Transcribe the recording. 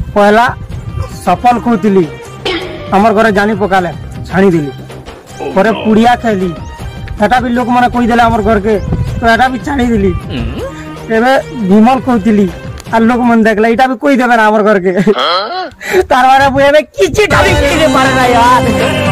पहला सफल कहती आमर घर जानी पकाले छाणी दिली पर पुड़िया खेली एटा भी लोक मैंने कहीदेले आमर घर के तो एटा भी छाणी दिली विमल कहती और लोक मन देखला इटा भी कोई देवे ना आमर घर के तार माने किछि पारे ना यार।